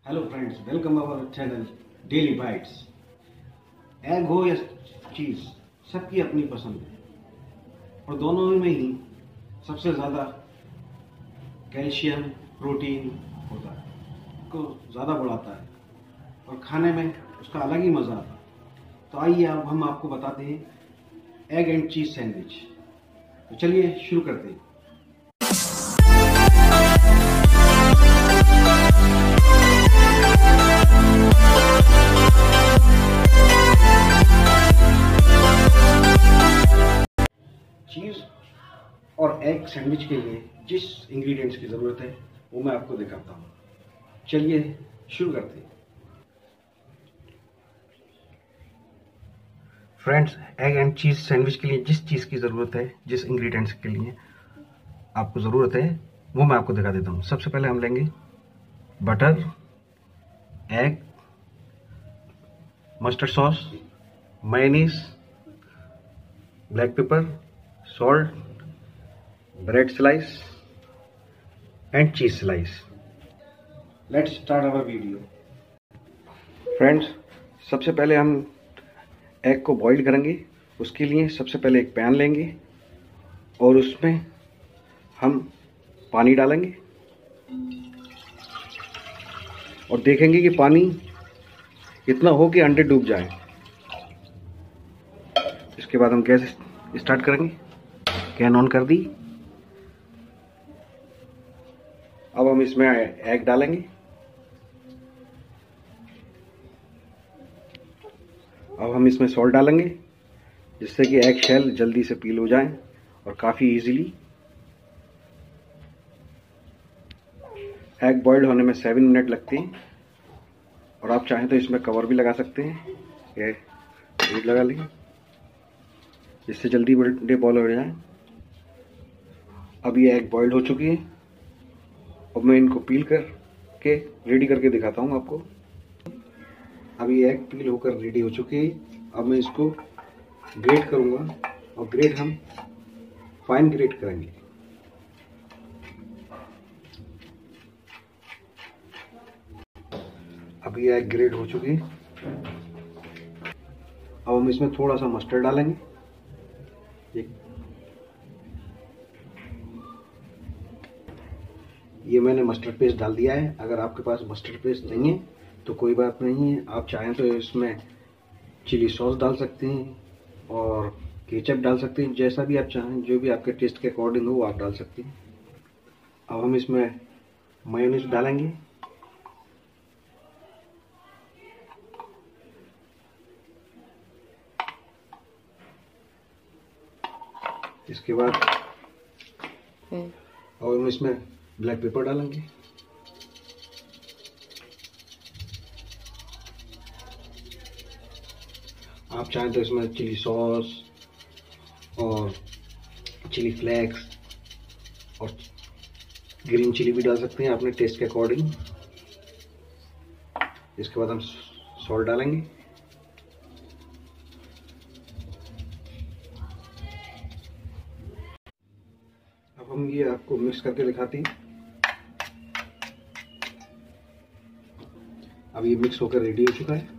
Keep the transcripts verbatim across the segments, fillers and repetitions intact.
Hello friends, welcome our channel daily bites. Egg हो या चीज़, सबकी अपनी पसंद है और दोनों में ही सबसे ज़्यादा कैल्शियम प्रोटीन होता है, को ज़्यादा बढ़ाता है और खाने में उसका अलग ही मज़ा आता है। तो आइए अब हम आपको बताते हैं एग एंड चीज़ सैंडविच। तो चलिए शुरू करते हैं। चीज़ और एग सैंडविच के लिए जिस इंग्रेडिएंट्स की ज़रूरत है वो मैं आपको दिखाता हूँ। चलिए शुरू करते हैं। Friends, egg and cheese sandwich के लिए जिस चीज़ की ज़रूरत है, जिस इंग्रेडिएंट्स के लिए आपको ज़रूरत है वो मैं आपको दिखा देता हूँ। सबसे पहले हम लेंगे butter, egg, mustard sauce, mayonnaise, black pepper, salt, bread slice and cheese slice. Let's start our video. Friends, सबसे पहले हम एग को बॉईल करेंगे। उसके लिए सबसे पहले एक पैन लेंगे और उसमें हम पानी डालेंगे और देखेंगे कि पानी इतना हो कि अंडे डूब जाए। इसके बाद हम गैस स्टार्ट करेंगे। कैन ऑन कर दी। अब हम इसमें एग डालेंगे। अब हम इसमें सॉल्ट डालेंगे जिससे कि एग शेल जल्दी से पील हो जाए और काफ़ी इजीली। एग बॉइल्ड होने में सेवन मिनट लगते हैं और आप चाहें तो इसमें कवर भी लगा सकते हैं। ये लीड लगा लेंगे जिससे जल्दी अंडे बॉयल हो जाए। अब ये एग बॉइल्ड हो चुकी है। अब मैं इनको पील कर के रेडी करके दिखाता हूँ आपको। अब ये एग पील होकर रेडी हो चुकी है। अब मैं इसको ग्रेट करूँगा और ग्रेट हम फाइन ग्रेट करेंगे। अब ये एग ग्रेट हो चुकी है। अब हम इसमें थोड़ा सा मस्टर्ड डालेंगे। ये मैंने मस्टर्ड पेस्ट डाल दिया है। अगर आपके पास मस्टर्ड पेस्ट नहीं है तो कोई बात नहीं है, आप चाहें तो इसमें चिली सॉस डाल सकते हैं और केचप डाल सकते हैं। जैसा भी आप चाहें, जो भी आपके टेस्ट के अकॉर्डिंग हो वो आप डाल सकते हैं। अब हम इसमें मेयोनीज डालेंगे। इसके बाद और हम इसमें ब्लैक पेपर डालेंगे। आप चाहें तो इसमें चिली सॉस और चिली फ्लेक्स और ग्रीन चिली भी डाल सकते हैं अपने टेस्ट के अकॉर्डिंग। इसके बाद हम सॉल्ट डालेंगे। अब हम ये आपको मिक्स करके दिखाते हैं। अब ये मिक्स होकर रेडी हो चुका है।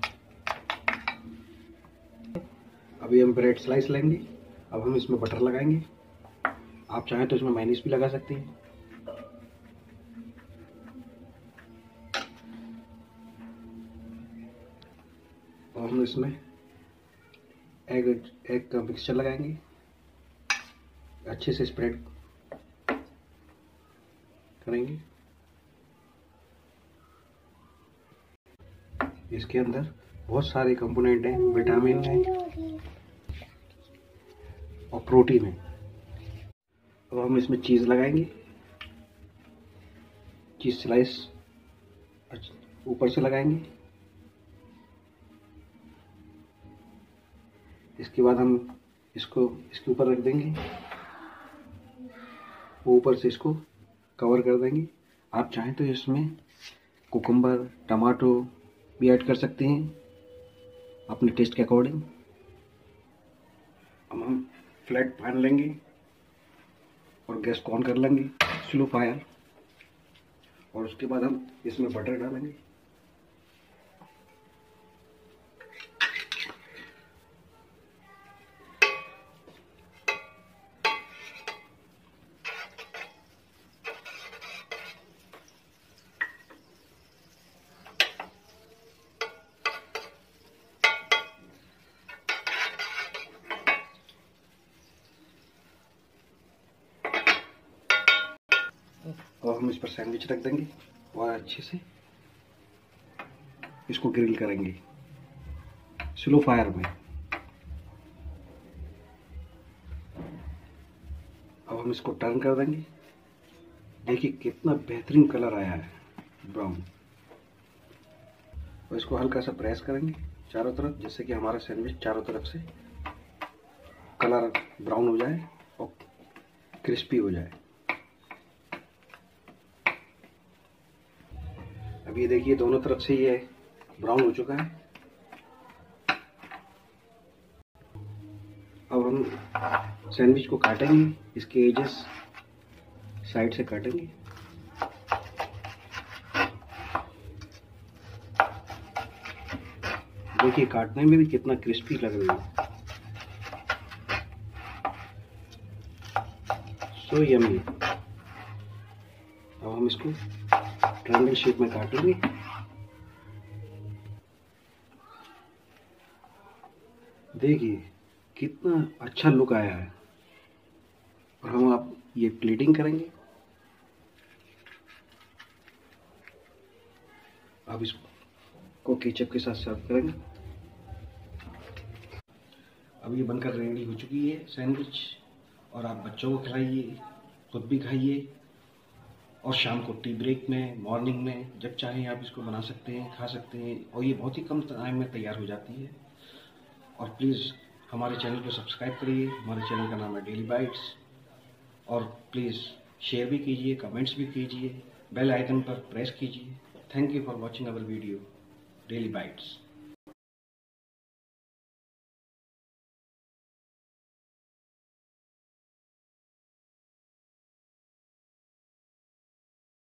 अभी हम ब्रेड स्लाइस लेंगे। अब हम इसमें बटर लगाएंगे। आप चाहें तो इसमें मेयोनीज भी लगा सकते हैं। और हम इसमें एग एग का मिक्सचर लगाएंगे। अच्छे से स्प्रेड करेंगे। इसके अंदर बहुत सारे कंपोनेंट हैं, विटामिन है और प्रोटीन है। अब हम इसमें चीज़ लगाएंगे। चीज़ स्लाइस ऊपर से लगाएंगे। इसके बाद हम इसको इसके ऊपर रख देंगे। ऊपर से इसको कवर कर देंगे। आप चाहें तो इसमें कुकुम्बर, टमाटो भी ऐड कर सकते हैं अपने टेस्ट के अकॉर्डिंग। अब हम फ्लैट पैन लेंगे और गैस को ऑन कर लेंगे, स्लो फायर। और उसके बाद हम इसमें बटर डालेंगे। और हम इस पर सैंडविच रख देंगे और अच्छे से इसको ग्रिल करेंगे स्लो फायर में। अब हम इसको टर्न कर देंगे। देखिए कितना बेहतरीन कलर आया है ब्राउन। और इसको हल्का सा प्रेस करेंगे चारों तरफ, जिससे कि हमारा सैंडविच चारों तरफ से कलर ब्राउन हो जाए और क्रिस्पी हो जाए। अब ये देखिए दोनों तरफ से ये ब्राउन हो चुका है। अब हम सैंडविच को काटेंगे, इसके एजेस साइड से काटेंगे। देखिए काटने में भी कितना क्रिस्पी लग रही है, सो यम्मी। अब हम इसको ट्रायंगल शेप में काटेंगे। देखिए कितना अच्छा लुक आया है। और हम आप ये प्लेटिंग करेंगे। अब इसको केचप के साथ सर्व करेंगे। अब ये बनकर रेडी हो चुकी है सैंडविच, और आप बच्चों को खिलाइए, खुद भी खाइए, और शाम को टी ब्रेक में, मॉर्निंग में, जब चाहें आप इसको बना सकते हैं, खा सकते हैं। और ये बहुत ही कम टाइम में तैयार हो जाती है। और प्लीज़ हमारे चैनल को सब्सक्राइब करिए। हमारे चैनल का नाम है डेली बाइट्स। और प्लीज़ शेयर भी कीजिए, कमेंट्स भी कीजिए, बेल आइकन पर प्रेस कीजिए। Thank you for watching our video daily bytes.